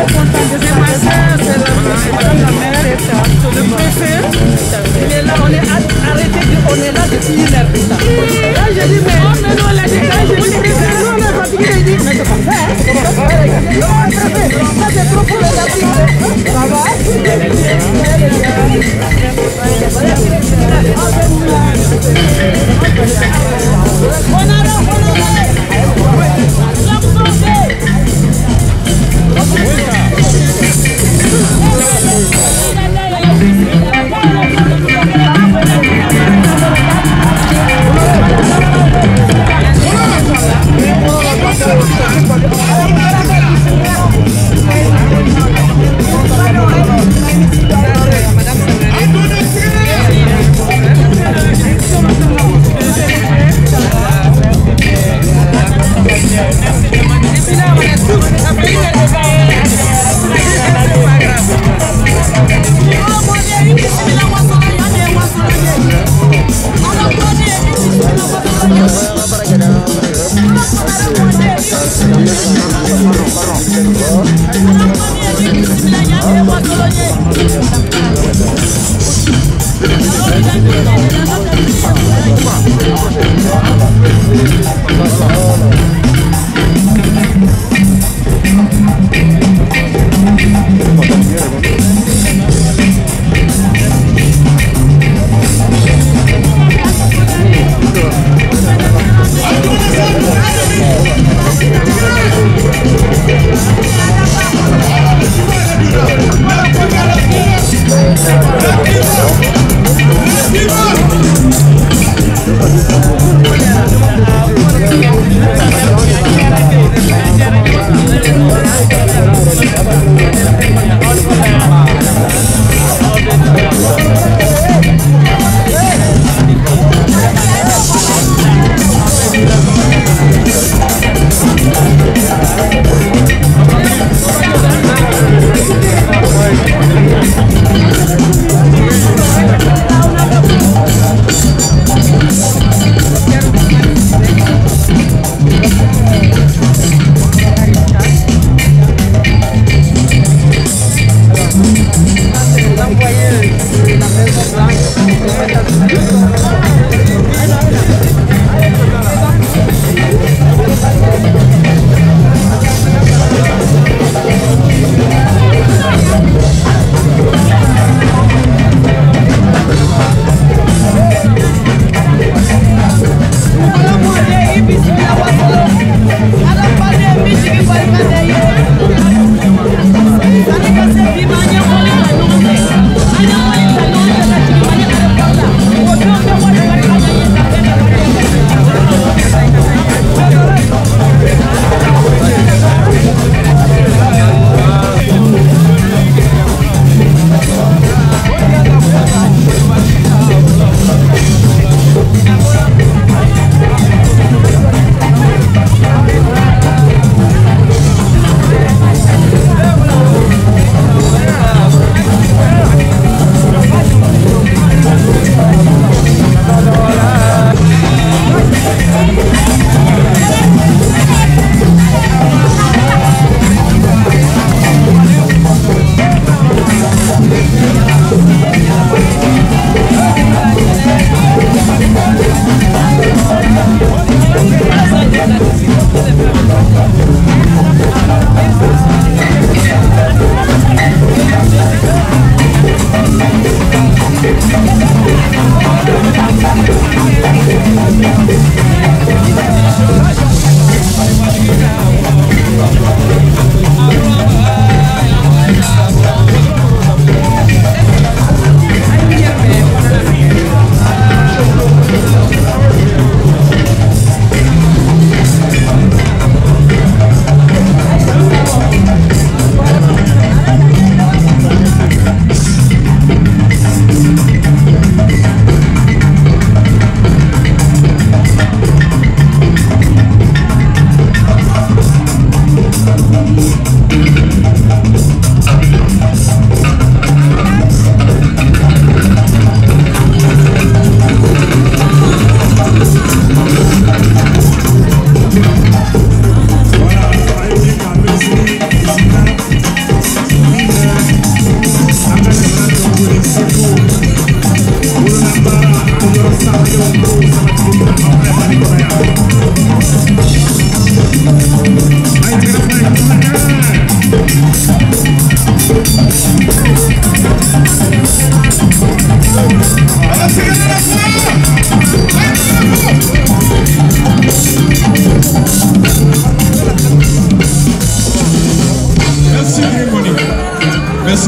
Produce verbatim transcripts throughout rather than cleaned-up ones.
Thank you.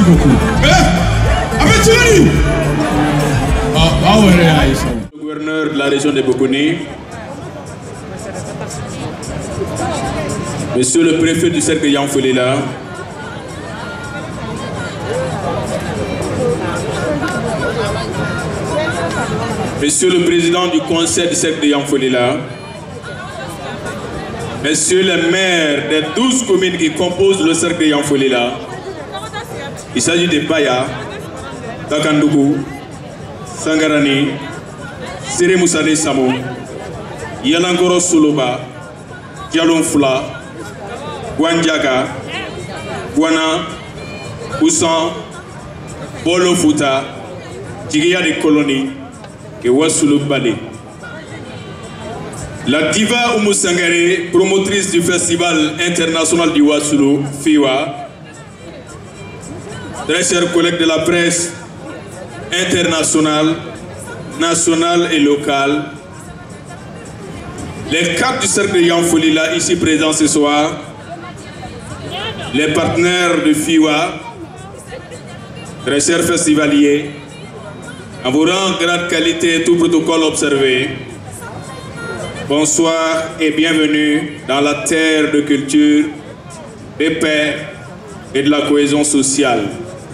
beaucoup. Le gouverneur de la région de Bokoni, Monsieur le préfet du cercle Yanfolila, Monsieur le président du conseil du cercle de Yanfolila, Messieurs les maires des douze communes qui composent le cercle de Yanfolila, il s'agit de Baya, Kakandougou, Sangarani, Sere Moussade Samo, Yalangoro Soloba, Dialonfla, Gwandiaga, Gwana, Oussan, Bolo Fouta, Djigia des colonies, et Wassulu Bale. La diva Oumou Sangare, promotrice du Festival international du Wassulu, FIWA, très chers collègues de la presse internationale, nationale et locale, les cadres du cercle de Yanfolila ici présents ce soir, les partenaires de FIWA, très chers festivaliers, en vous rang grande qualité et tout protocole observé, bonsoir et bienvenue dans la terre de culture, de paix et de la cohésion sociale.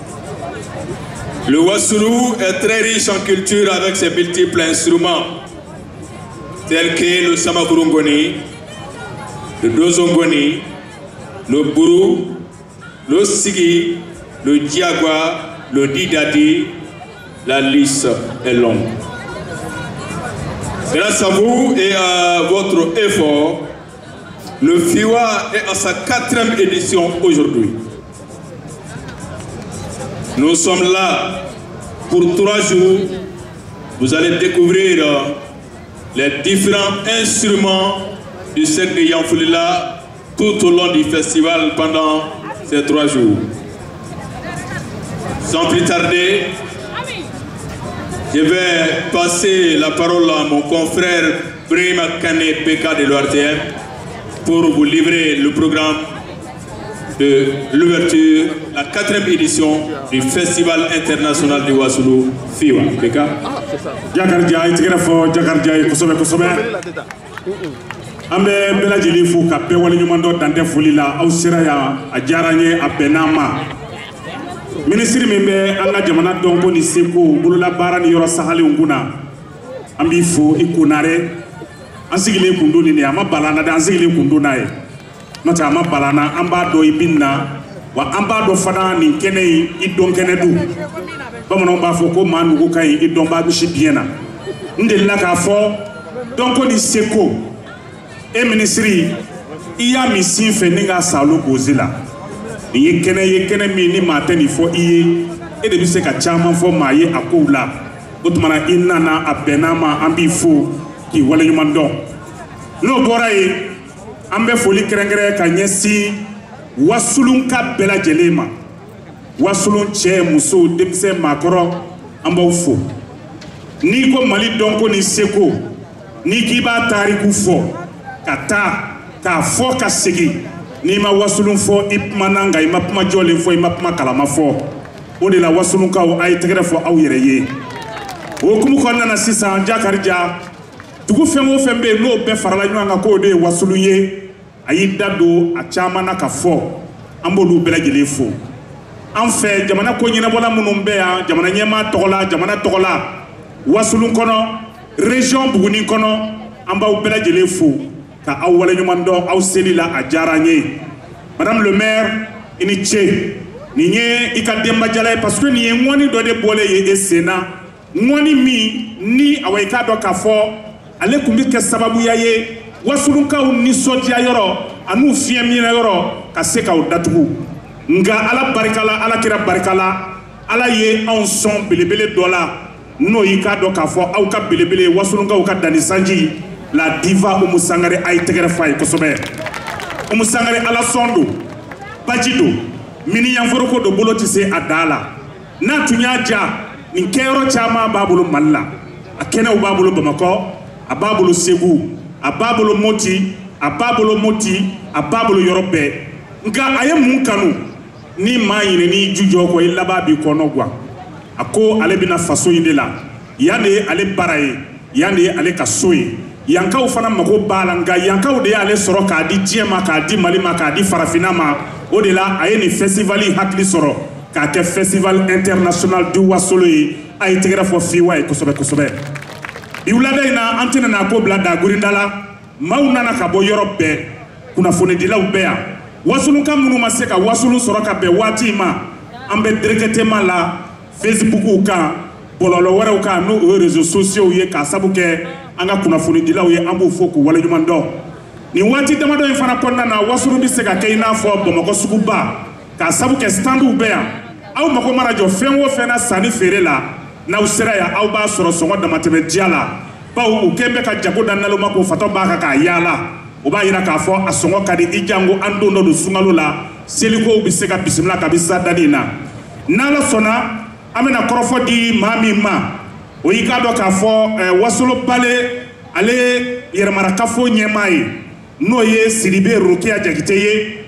Le Wassulu est très riche en culture avec ses multiples instruments, tels que le Samakurungoni, le Dozongoni, le Bourou, le Sigi, le Diagwa, le Didadi. La liste est longue. Grâce à vous et à votre effort, le FIWA est à sa quatrième édition aujourd'hui. Nous sommes là pour trois jours. Vous allez découvrir les différents instruments du cercle de Yanfolila tout au long du festival pendant ces trois jours. Sans plus tarder, je vais passer la parole à mon confrère Brahima Kane P K de l'O R T M pour vous livrer le programme de l'ouverture, la quatrième édition du Festival international du Wassulu FIWA. P K. Jakardia, Itigrafo, Jakardia, Kosobe, Kosobe. Ambe Bela Jilifu, Kape, Walinumando, Dante Fulila, Ausiraya, Adjaranye, Abenama. Ministre Membe, Anga Jamana Donko ni Seko, Bulula Bara ni Yoro Sahali Unguna, Ambifu, Ikunare, Ansigile Kunduni ni Ama Balana, Ansigile Kundunae. Nota Ama Balana, Amba do Ibina, wa Amba do Fana ni Kene, Idon Kenedu. Bamonomba Foko Manu Gukai, Idon Babishi Biena. Ndela Kafo, Donko ni Seko, E Ministri, Iya Misi Feninga Salu Gozila. Ni kene ye kene mi ni mateni fo iye e de bi se ka chama fo maye akoula otumana inana abenama ambi fo ki wala yumando no boraye ambe foli krengere ka nyesi wasulunka bela jelema wasulun che muso demse makoro amba fo ni ko mali donko ni seko ni kiba tariku fo kata ka fo ka segi ni ma wasulun fo ipmananga ima puma jole fo ima puma kalama fo o de la wasulun ka o ay tegere fo aw yere ye o kumu ko nana sisan jakarja tugu fengo fembe no be farala nyanga ko de wasulun ye ayi dado a chama na ka fo ambolu bela jele fo en fait jamana ko nyina bola munum be ya jamana nyema togola jamana togola wasulun kono région buguni kono amba bela jele fo ka awale nyumando aw selila a jaranye madame le maire ini che ni nye ikademba jala parce que ni ngoni do de bolé ye esena ngoni mi ni aweka do ka fo ale kumbi ke sababu yaye wasulun ka ni sodia yoro anu fie mi na yoro ka se ka datugu nga ala barikala ala kira barikala ala ye on son belebele dola no yika do ka fo aw ka belebele wasulun ka ka dani sanji la diva Oumou Sangare ay tegere fay kosobe Oumou Sangare ala sondo bajido mini yanforoko do bolo tise adala na tunya ja ni kero chama babulu malla akena babulu Bamako ababulu Segu ababulu Moti ababulu Moti ababulu Yorobe nga aye mun kanu ni maa ɲini ni ju jɔ kɔ i laban b'i kɔnɔ guwa a ko ale bɛna faso in de la yan de ye ale baara ye yan de ye ale ka so ye yankaw fana mago b'a la nka yankaw de y'ale sɔrɔ k'a di diɲɛ ma k'a di Mali ma k'a di farafinna ma o de la a ye nin festival hakili sɔrɔ k'a kɛ festival international du wasolo ye a ye tɛgɛrɛ fɔ fiwa ye kosɛbɛ kosɛbɛ bi wulada in na an tɛna n'a ko bila dagurinda la maaw nana ka bɔ yɔrɔ bɛɛ kunnafonidilaw bɛɛ yan wasolonkan minnu ma se ka wasolo sɔrɔ ka bɛn waati ma an bɛ directement la Facebook kan bɔlɔlɔ wɛrɛw kan n'o ye réseaux sociaux ye k'a sabu kɛ an ka kunnafonidilaw ye an b'u fo k'u waleɲuman dɔn nin waati damadɔ in fana kɔnɔna na wasolo bɛ se ka kɛ i n'a fɔ Bamakɔ suguba k'a sabu kɛ standuw bɛ yan aw mago mana jɔ fɛn o fɛn na sanni feere la n'aw sera yan aw b'a sɔrɔ sɔngɔ damatɛmɛ diya la bawo u kɛn bɛ ka jago da naloma k'o fatɔ b'a kan k'a yaala o b'a yira k'a fɔ a sɔngɔ ka di i jango an don dɔ don sunkalo la selikow bɛ se ka bisimila kabi sa dani in na n'Ala sɔnna an bɛna kɔrɔfɔ di maa min ma o y'i k'a dɔn k'a fɔ wasolo bale ale yɛrɛmarakafo ɲɛmaa ye n'o ye Sidibe Rokiya Jakite ye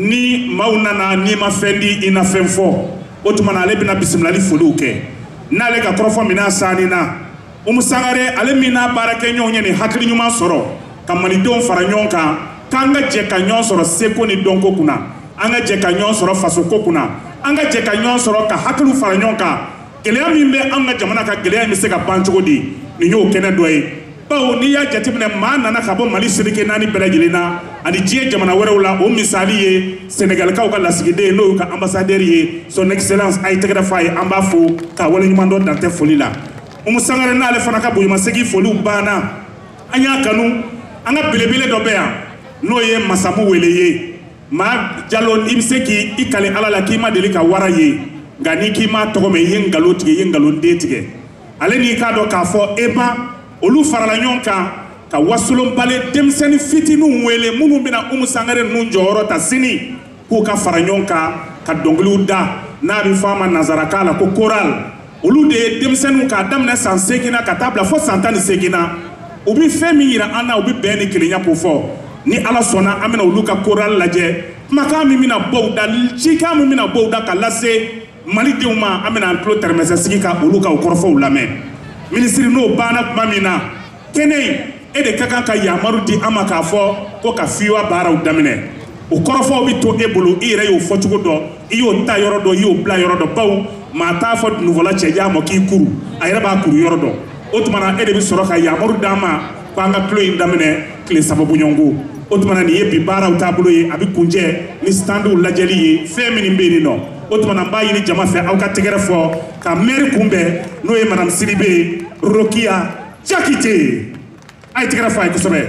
ni maaw nana n'i ma fɛn di i na fɛn fɔ o tuma na ale bɛna bisimilali foliw kɛ n'ale ka kɔrɔfɔ minɛn saani na Umu Sangare ale min n'a baarakɛɲɔgɔnw ye nin hakili ɲuman sɔrɔ ka malidenw fara ɲɔgɔn kan k'an ka jɛ ka ɲɔgɔn sɔrɔ seko ni dɔnko kunna an ka jɛ ka ɲɔgɔn sɔrɔ fasoko kunna an ka jɛ ka ɲɔgɔn sɔrɔ ka hakiliw fara ɲɔgɔn kan gɛlɛya min bɛ an ka jamana ka gɛlɛya in bɛ se ka ban cogo di nin y'o kɛnɛ dɔ ye bawo n'i y'a jateminɛ maa nana ka bɔ Mali seleke naani bɛɛ lajɛlen na ani diɲɛ jamana wɛrɛw la o misali ye Senegalikaw ka lasigiden n'o y'u ka ambassadeur ye son excellence a ye tɛgɛrɛ f'a ye an b'a fo k'a waleɲuman dɔn dantɛ foli la Umu Sangare n'ale fana ka bonyamasegin foliw banna an y'a kanu an ka belebele dɔ bɛ yan n'o ye Masamu Wele ye maa Jalo i bɛ se k'i kale Ala la k'i ma deli ka wara ye nka n'i k'i ma tɔgɔ mɛn i ye nkalon tigɛ i ye nkalonden tigɛ ale n'i k'a dɔn k'a fɔ Eba olu farala ɲɔgɔn kan ka wasolon bale denmisɛnnin fitininw wele minnu bɛna Umu Sangare ninnu jɔyɔrɔ ta sini k'u ka fara ɲɔgɔn kan ka dɔnkiliw da n'a bɛ fɔ a ma nanzarakan la ko choral olu de ye denmisɛnninw k'a daminɛ san seegin na ka taa bila fo san tan ni seegin na u bɛ fɛn min yira an na u bɛ bɛn ni kelenya ko fɔ ni Ala sɔnna an bɛna olu ka choral lajɛ kumakan min bɛna bɔ u da cikan min bɛna bɔ u da ka lase Malidenw ma an bɛna an tulo tɛrɛmɛsɛ sigi ka olu ka o kɔrɔfɔw lamɛn minisiri n'o banna tuma min na kɛnɛ in e de ka kan ka yamaru di an ma k'a fɔ ko ka fiwa baaraw daminɛ o kɔrɔfɔw bɛ to e bolo i yɛrɛ y'o fɔ cogo dɔn i y'o ta yɔrɔ dɔn i y'o bila yɔrɔ dɔn bawo maa t'a fɔ dunufɔla cɛjan ma k'i kuru a yɛrɛ b'a kuru yɔrɔ dɔn o tuma na e de bɛ sɔrɔ ka yamaru d'an ma ko an ka tulo in daminɛ tile saba bɔɲɔgɔnko o tuma na nin ye bi baaraw taabolo ye a bɛ kuncɛ ni standuw lajɛli ye fɛn min bɛ yen nɔ o tuma na n b'a ɲini jama fɛ aw ka tɛgɛrɛ fɔ ka maire kunbɛn n'o ye madame Sidibe Rokiya Jakite a ye tɛgɛrɛ fɔ a ye kosɛbɛ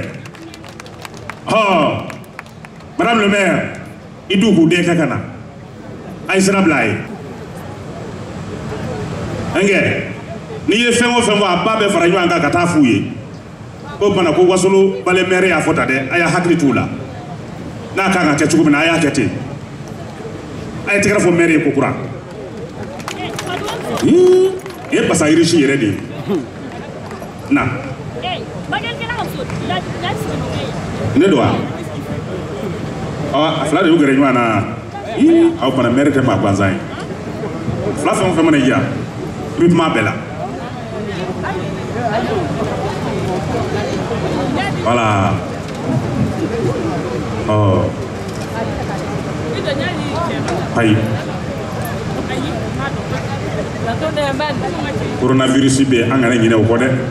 ɔ madame le maire i du k'u den kɛ ka na a ye sira bila a ye nkɛ n'i ye fɛn o fɛn fɔ a ba bɛ fara ɲɔgɔn kan ka taa f'u ye o tuma na ko wasolo bale maire y'a fɔ tan dɛ a y'a hakili t'u la n'a kan ka kɛ cogo min na a y'a kɛ ten a ye tɛgɛrɛ fɔ maire ye ko kura nin ye basa irisi yɛrɛ de ye na ne don wa a fila de y'u gɛrɛ ɲɔgɔn na aw fana maire tɛ maa gansan ye fila fɛn o fɛn mana i diya i bɛ kuma a bɛɛ la voilà ɔ ayi coronavirus bɛ an kana ɲinɛ o kɔ dɛ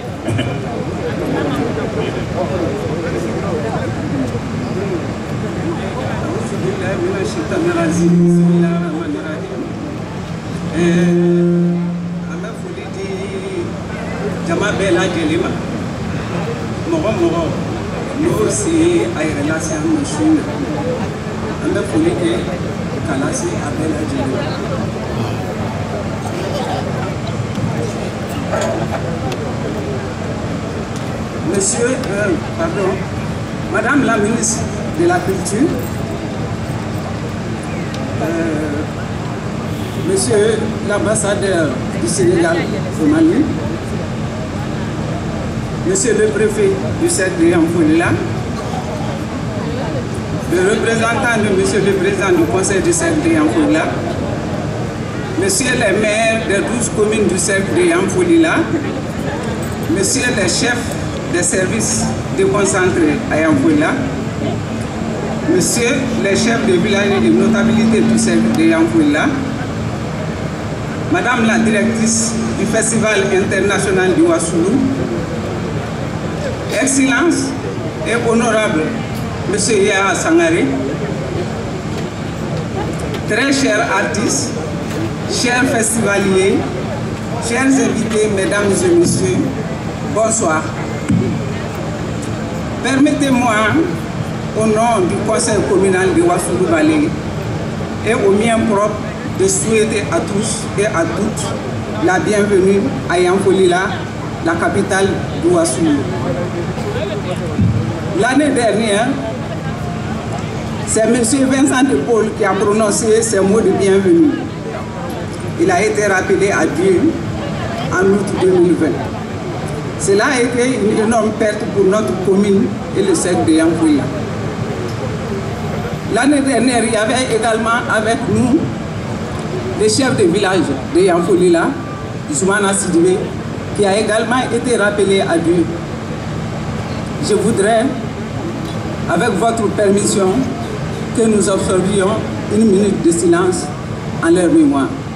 an bɛ foli di jama bɛɛ lajɛlen ma mɔgɔ mɔgɔ n'o se a yɛrɛ lase an ma su na an bɛ foli kɛ k'a lase a bɛɛ lajɛlen ma. Monsieur, euh, pardon, Madame la ministre de la Culture, euh, Monsieur l'ambassadeur du Sénégal au Mali, Monsieur le préfet du cercle de Amfolila, le représentant de Monsieur le Président du Conseil du cercle de Yamfoulila, Monsieur les maires des douze communes du cercle de Yamfoulila, Monsieur les chefs des services déconcentrés à Yamfoulila, Monsieur les chefs de village et de notabilité du cercle de Yamfoulila, Madame la directrice du Festival international du Wassoulou, Excellence et honorable Monsieur Yaha Sangare, très chers artistes, chers festivaliers, chers invités, mesdames et messieurs, bonsoir. Permettez-moi, au nom du conseil communal de Wassoulou-Balé et au mien propre, de souhaiter à tous et à toutes la bienvenue à Yamfoulila, la capitale du Wassoulou. L'année dernière, c'est M. Vincent de Paul qui a prononcé ces mots de bienvenue. Il a été rappelé à Dieu en août deux mille vingt. Cela a été une énorme perte pour notre commune et le cercle de Yamfoulila. L'année dernière, il y avait également avec nous le chef de village de Yamfoulila, Zoumana Sidibé, qui a également été rappelé à Dieu. Je voudrais, avec votre permission, que nous observions une minute de silence en leur mémoire.